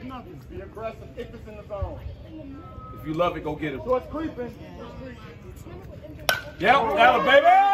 Be aggressive if it's in the zone. If you love it, go get it. So it's creeping. Yep, got it, baby!